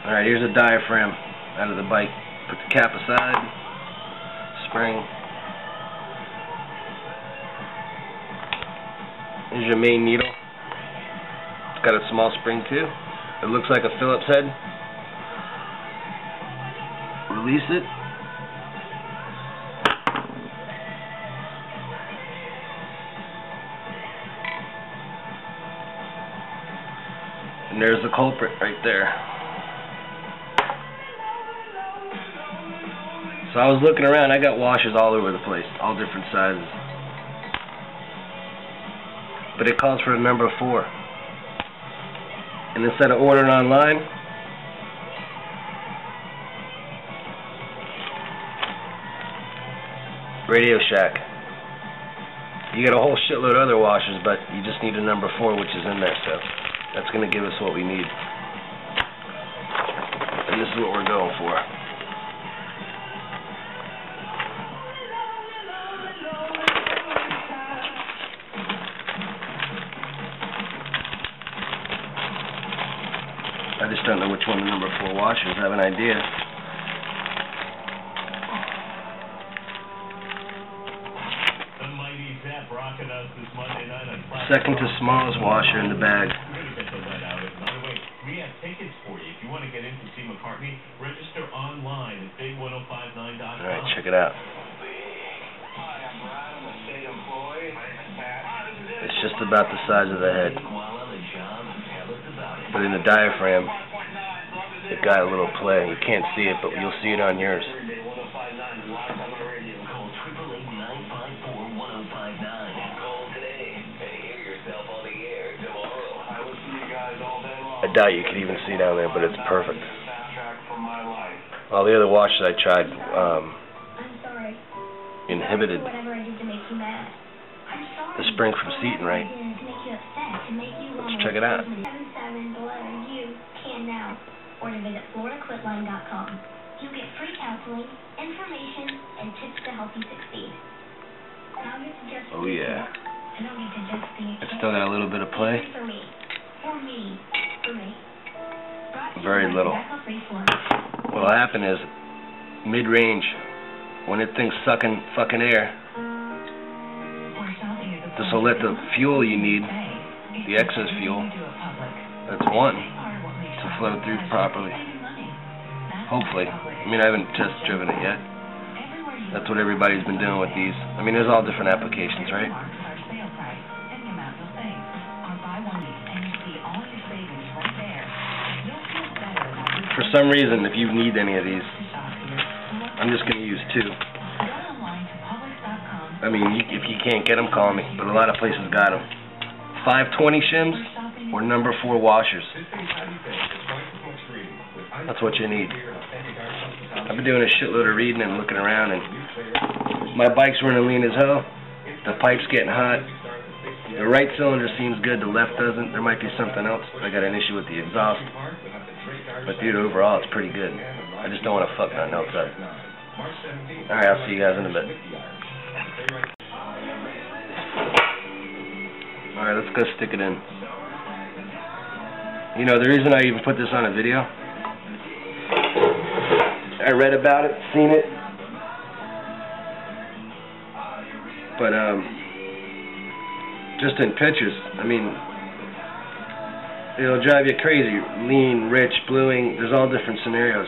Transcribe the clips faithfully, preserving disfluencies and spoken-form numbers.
Alright, here's a diaphragm out of the bike. Put the cap aside. Spring. Here's your main needle. It's got a small spring too. It looks like a Phillips head. Release it. And there's the culprit right there. So I was looking around, I got washers all over the place, all different sizes. But it calls for a number four. And instead of ordering online, Radio Shack. You get a whole shitload of other washers, but you just need a number four, which is in there, so that's going to give us what we need. And this is what we're going for. I just don't know which one the number four washers. I have an idea. Second to smallest washer in the bag. We have tickets for you. If you want to get in to see McCartney, register online at big one oh five nine dot com. Alright, check it out. It's just about the size of the head. But in the diaphragm, it got a little play. You can't see it, but you'll see it on yours. I doubt you could even see down there, but it's perfect. All the other washers I tried um, inhibited the spring from seating right. Let's check it out. Or to visit Florida Quit Line dot com. You'll get free counseling, information, and tips to help you succeed. Oh yeah. It's still got a little bit of play. Very little. What'll happen is, mid-range, when it thinks sucking fucking air, this will let the fuel you need, the excess fuel, that's one, to flow through properly. Hopefully. I mean, I haven't test driven it yet. That's what everybody's been doing with these. I mean, there's all different applications, right? For some reason, if you need any of these, I'm just going to use two. I mean, you, if you can't get them, call me. But a lot of places got them. five twenty shims or number four washers. That's what you need. I've been doing a shitload of reading and looking around, and my bike's running lean as hell. The pipe's getting hot. The right cylinder seems good, the left doesn't. There might be something else. I got an issue with the exhaust. But dude, overall it's pretty good. I just don't want to fuck nothing else up. Alright, I'll see you guys in a bit. Alright, let's go stick it in. You know, the reason I even put this on a video, I read about it, seen it, but um, just in pictures, I mean, it'll drive you crazy. Lean, rich, bluing, there's all different scenarios.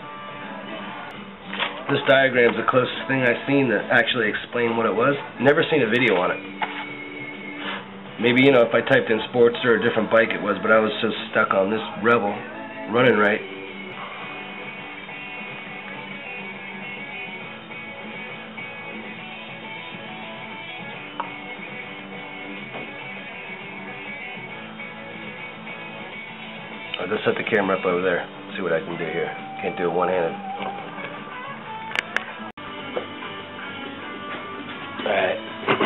This diagram's the closest thing I've seen to actually explain what it was. Never seen a video on it. Maybe, you know, if I typed in sports or a different bike it was, but I was so stuck on this Rebel running right. I'll just set the camera up over there, see what I can do here. Can't do it one-handed. Alright.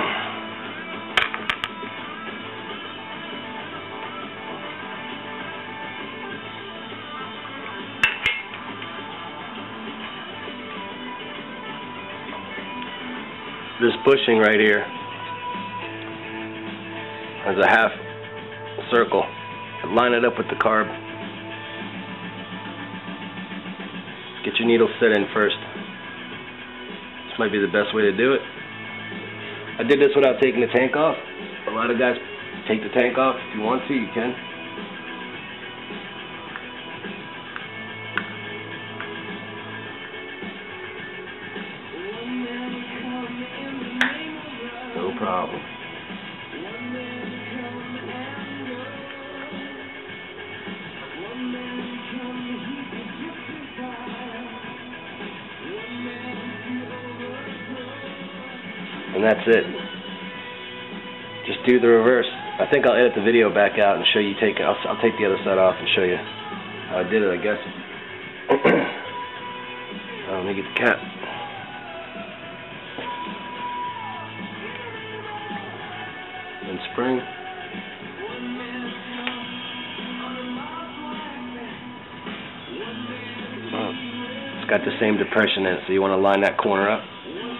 This bushing right here has a half circle. Line it up with the carb. Get your needle set in first. This might be the best way to do it. I did this without taking the tank off. A lot of guys take the tank off. If you want to, you can. No problem. And that's it. Just do the reverse. I think I'll edit the video back out and show you take it. I'll, I'll take the other side off and show you how I did it, I guess. Oh, let me get the cap. And spring. Oh, it's got the same depression in it, so you want to line that corner up.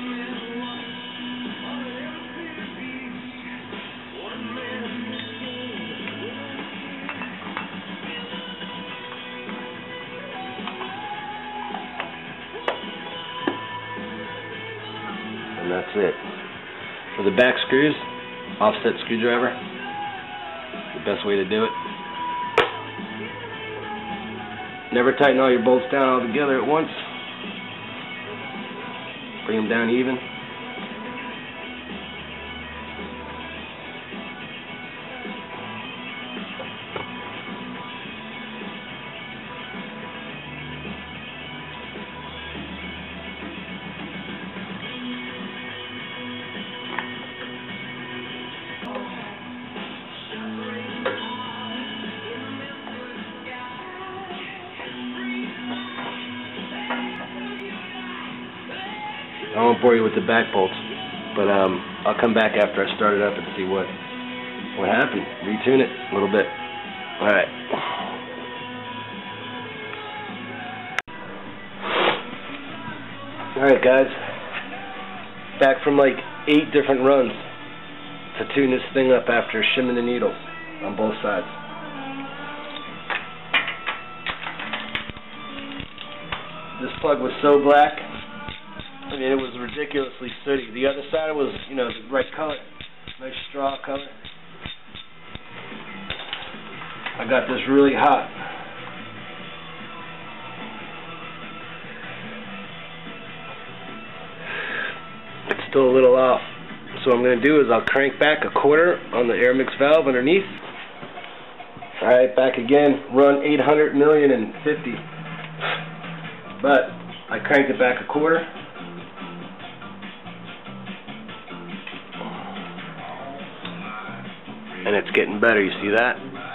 And that's it. For the back screws, offset screwdriver, the best way to do it. Never tighten all your bolts down all together at once. Bring them down even. I won't bore you with the back bolts, but um, I'll come back after I start it up and see what what happened. Retune it a little bit. All right. All right, guys. Back from like eight different runs to tune this thing up after shimming the needles on both sides. This plug was so black. I mean, it was ridiculously sooty. The other side was, you know, the right color. Nice straw color. I got this really hot. It's still a little off. So what I'm going to do is I'll crank back a quarter on the air mix valve underneath. Alright, back again. Run eight hundred million and fifty. But I cranked it back a quarter. And it's getting better, you see that?